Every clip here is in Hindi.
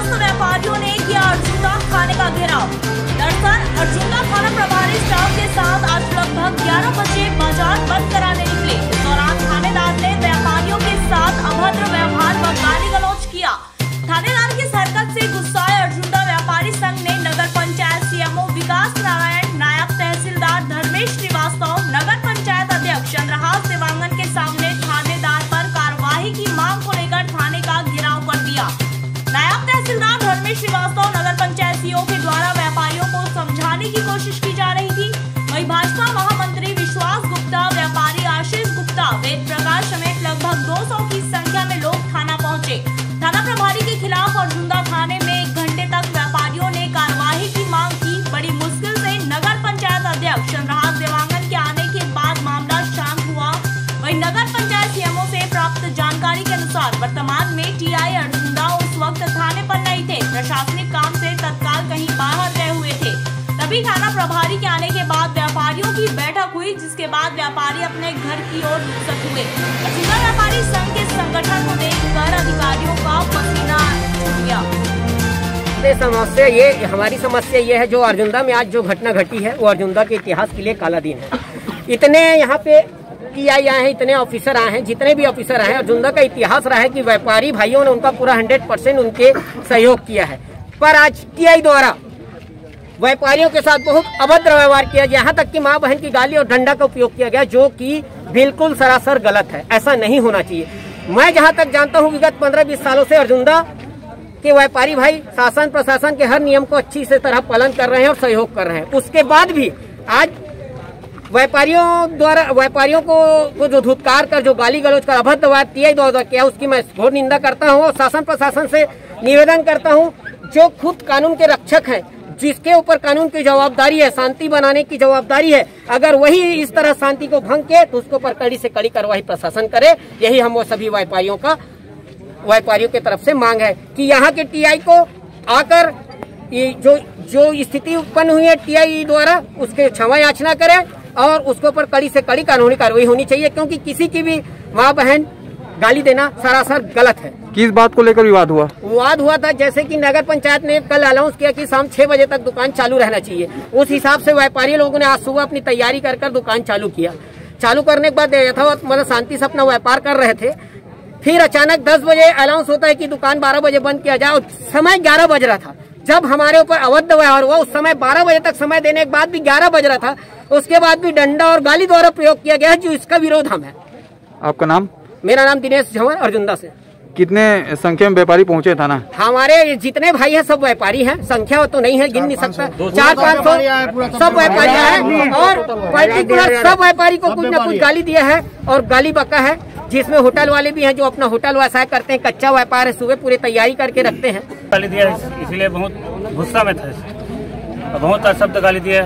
निवास्त व्यापारियों ने किया अर्जुंदा थाने का घेराव। दरअसल अर्जुंदा थाना प्रभारी स्टाफ के साथ आज लगभग 11 बजे बाजार बंद कराने निकले। इस दौरान थानेदार ने व्यापारियों के साथ अभद्र व्यवहार व गाली गलौज किया। थानेदार की हरकत से गुस्साए अर्जुंदा व्यापारी संघ ने नगर पंचायत सीएमओ विकास नारायण, नायब तहसीलदार धर्मेश श्रीवास्तव, नगर पंचायत अध्यक्ष चंद्रहास देवांगन के सामने थानेदार पर कार्रवाई की मांग को लेकर थाने का घेराव कर दिया। नायब तहसीलदार धर्मेश श्रीवास्तव, नगर पंचायत सीईओ के द्वारा व्यापारियों को समझाने की कोशिश की जा रही थी। वहीं भाजपा महामंत्री विश्वास गुप्ता, व्यापारी आशीष गुप्ता, वेद प्रकाश समेत लगभग 200 की संख्या में लोग थाना पहुंचे। थाना प्रभारी के खिलाफ अर्जुंदा थाने में 1 घंटे तक व्यापारियों ने कार्रवाई की मांग की। बड़ी मुश्किल से नगर पंचायत अध्यक्ष चंद्रहास देवांगन के आने के बाद मामला शांत हुआ। वहीं नगर पंचायत सीएमओ से प्राप्त जानकारी के अनुसार वर्तमान में टीआई अर्जुंदा उस वक्त थाने पर नहीं थे, प्रशासनिक काम से तत्काल कहीं बाहर गए हुए थे। तभी थाना प्रभारी के आने के बाद व्यापारियों की बैठक हुई, जिसके बाद व्यापारी अपने घर की ओर रुखसत हुए। अर्जुंदा व्यापारी संघ के संगठन को देखकर अधिकारियों का पसीना छूट गया। समस्या ये, हमारी समस्या ये है, जो अर्जुंदा में आज जो घटना घटी है वो अर्जुंदा के इतिहास के लिए काला दिन है। इतने यहाँ पे टीआई आए हैं, इतने ऑफिसर आए हैं, जितने भी ऑफिसर आए हैं, अर्जुंदा का इतिहास रहा है कि व्यापारी भाइयों ने उनका पूरा 100% उनके सहयोग किया है। पर आज टीआई द्वारा व्यापारियों के साथ बहुत अभद्र व्यवहार किया, यहाँ तक कि माँ बहन की गाली और डंडा का उपयोग किया गया, जो कि बिल्कुल सरासर गलत है। ऐसा नहीं होना चाहिए। मैं जहाँ तक जानता हूँ विगत 15-20 सालों से अर्जुंदा के व्यापारी भाई शासन प्रशासन के हर नियम को अच्छी से तरह पालन कर रहे हैं और सहयोग कर रहे हैं। उसके बाद भी आज व्यापारियों को जो धुतकार कर, जो गाली गलौज कर, अभद्र बात टीआई द्वारा किया, उसकी मैं घोर निंदा करता हूँ। और शासन प्रशासन से निवेदन करता हूँ, जो खुद कानून के रक्षक हैं, जिसके ऊपर कानून की जवाबदारी है, शांति बनाने की जवाबदारी है, अगर वही इस तरह शांति को भंग किए तो उसके ऊपर कड़ी से कड़ी कार्रवाई प्रशासन करे। यही हम वो सभी व्यापारियों के तरफ से मांग है कि यहाँ के टीआई को आकर ये जो स्थिति उत्पन्न हुई है टीआई द्वारा, उसके क्षमा याचना करे और उसके ऊपर कड़ी से कड़ी कानूनी कार्रवाई होनी चाहिए, क्योंकि किसी की भी माँ बहन गाली देना सरासर गलत है। किस बात को लेकर विवाद हुआ? विवाद हुआ था जैसे कि नगर पंचायत ने कल अनाउंस किया कि शाम 6 बजे तक दुकान चालू रहना चाहिए। उस हिसाब से व्यापारी लोगों ने आज सुबह अपनी तैयारी कर दुकान चालू किया। चालू करने के बाद यथावत मतलब शांति से अपना व्यापार कर रहे थे। फिर अचानक 10 बजे अनाउंस होता है कि दुकान 12 बजे बंद किया जाए। समय 11 बज रहा था। जब हमारे ऊपर अभद्र व्यवहार हुआ, उस समय 12 बजे तक समय देने के बाद भी 11 बज रहा था, उसके बाद भी डंडा और गाली द्वारा प्रयोग किया गया है, जो इसका विरोध हम है। आपका नाम? मेरा नाम दिनेश झंवर, अर्जुंदा से। कितने संख्या में व्यापारी पहुंचे थाना? हमारे जितने भाई हैं सब व्यापारी हैं, संख्या तो नहीं है, गिन नहीं सकता, 400-500 सब व्यापारी हैं। और पर्टिकुलर सब व्यापारी को कुछ न कुछ गाली दिया है और गाली बका है, जिसमें होटल वाले भी हैं जो अपना होटल व्यवसाय करते हैं, कच्चा व्यापार है, सुबह पूरी तैयारी करके रखते हैं। गाली दिया, इसीलिए बहुत गुस्सा में था, बहुत शब्द गाली दिया।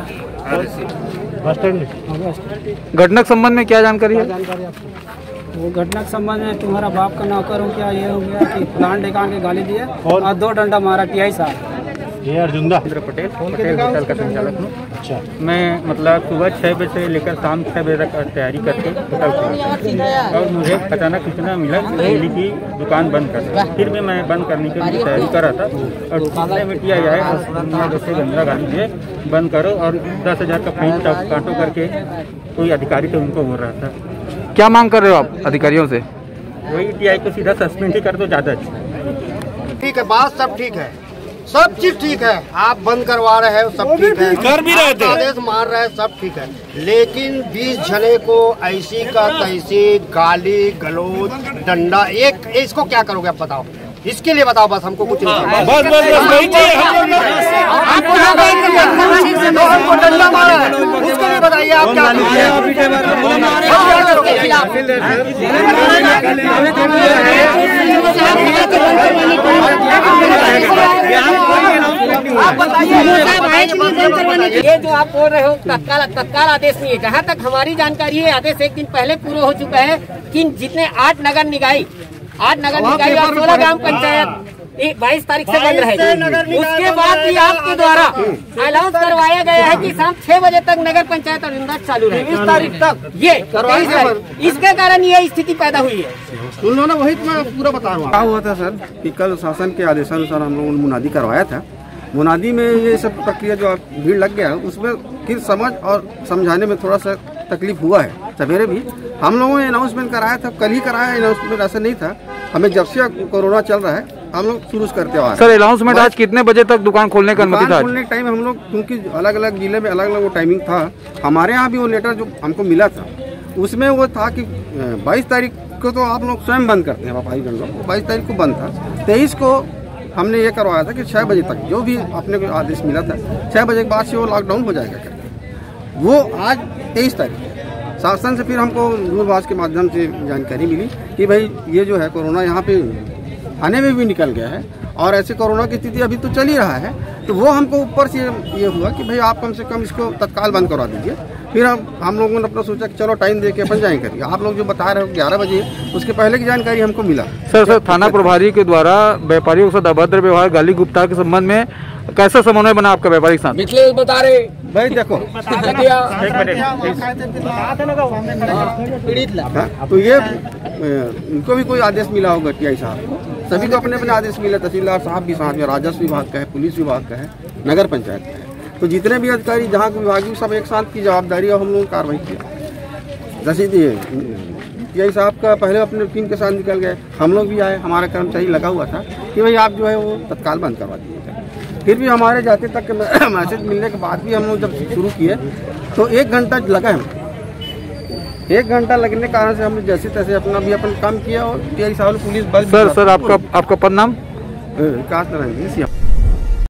घटना के संबंध में क्या जानकारी है? वो घटना के संबंध में तुम्हारा बाप का नौकर हो क्या, ये हो गया कि प्लान ढकान के गाली दिए और 2 डंडा मारा टीआई साहब। ये अर्जुंदा पटेल होटल का संचालक हूँ। अच्छा, मैं मतलब सुबह 6 बजे से लेकर शाम 6 बजे तक तैयारी करके होटल खोला और मुझे अचानक सूचना मिला कि दुकान बंद कर। फिर भी मैं बंद करने की तैयारी कर रहा था और दूसरे में टीआई आए और जैसे गंदा गाली दिए, बंद करो और 10,000 का फाइन काटो करके कोई अधिकारी तो उनको बोल रहा था। क्या मांग कर रहे हो आप अधिकारियों से? वही टीआई को सीधा सस्पेंड ही कर दो, ज्यादा अच्छा। ठीक है, बात सब ठीक है, सब चीज ठीक है, आप बंद करवा रहे हैं, सब ठीक है, कर भी रहे थे, आदेश मार रहे हैं, सब ठीक है, लेकिन 20 जने को ऐसी का तैसी गाली गलौज डंडा, एक इसको क्या करोगे आप बताओ? इसके लिए बताओ बस, हमको कुछ नहीं। हमको डंडा मारा है, उसके लिए बताइए आप क्या ये जो आप बोल रहे हो तत्काल आदेश नहीं है। जहाँ तक हमारी जानकारी है, आदेश 1 दिन पहले पूरा हो चुका है कि जितने 8 नगर निकाय और 16 ग्राम पंचायत 22 तारीख से बंद रहेगी। उसके बाद भी आपके द्वारा अनाउंस करवाया गया है कि शाम 6 बजे तक नगर पंचायत अर्जुंदा चालू रहेगी। 23 तारीख तक ये इसके कारण ये स्थिति पैदा हुई है। उन लोगों ने वही तो मैं पूरा बता रहा हूँ। क्या हुआ था सर कि कल शासन के आदेशानुसार हम लोगों ने मुनादी करवाया था। मुनादी में ये सब प्रक्रिया जो भीड़ लग गया उसमें फिर समझ और समझाने में थोड़ा सा तकलीफ हुआ है। सवेरे भी हम लोगों ने अनाउंसमेंट कराया था, कल ही कराया। अनाउंसमेंट ऐसा नहीं था, हमें जब से कोरोना चल रहा है हम लोग शुरू करते आ रहे हैं। सर अनाउंसमेंट आज कितने बजे तक दुकान खोलने का अनुमति था? खोलने के टाइम हम लोग, क्योंकि अलग अलग जिले में अलग अलग वो टाइमिंग था। हमारे यहाँ भी वो लेटर जो हमको मिला था उसमें वो था कि 22 तारीख को तो आप लोग स्वयं बंद करते हैं, व्यापारी जन लोग। 22 तारीख को बंद था। 23 को हमने ये करवाया था कि 6 बजे तक जो भी अपने को आदेश मिला था 6 बजे के बाद से वो लॉकडाउन हो जाएगा करके। वो आज 23 तारीख शासन से फिर हमको दूरभाष के माध्यम से जानकारी मिली कि भाई ये जो है कोरोना यहाँ पे थाने में भी निकल गया है और ऐसे कोरोना की स्थिति अभी तो चल ही रहा है। तो वो हमको ऊपर से ये हुआ कि भाई आप कम से कम इसको तत्काल बंद करवा दीजिए। फिर हम लोगों ने अपना सोचा कि चलो टाइम दे के अपन जाएँ करिए। आप लोग जो बता रहे हो 11 बजे, उसके पहले की जानकारी हमको मिला। सर थाना प्रभारी के द्वारा व्यापारियों के साथ अभद्र व्यवहार, गाली गुप्ता के संबंध में कैसा समन्वय बना आपका व्यापारी के साथ? पिछले बता रहे भाई देखो तो ये इनको भी कोई आदेश मिला होगा टीआई साहब को, सभी को अपने अपने आदेश मिला। तहसीलदार साहब भी साथ में, राजस्व विभाग का है, पुलिस विभाग का है, नगर पंचायत का है। तो जितने भी अधिकारी जहाँ को विभागीय सब एक साथ की जवाबदारी और हम लोगों ने कार्रवाई किया। जैसे टीआई साहब का पहले अपने टीम के साथ निकल गए, हम लोग भी आए, हमारा कर्मचारी लगा हुआ था कि भाई आप जो है वो तत्काल बंद करवा दीजिएगा। फिर भी हमारे जाते तक मैसेज मिलने के बाद भी हम लोग जब शुरू किए तो 1 घंटा लगा हमको। 1 घंटा लगने के कारण से हमने जैसे तैसे अपना भी अपन काम किया और टीआई साहब पुलिस बल। सर आपका पद नाम? विकास नारायण।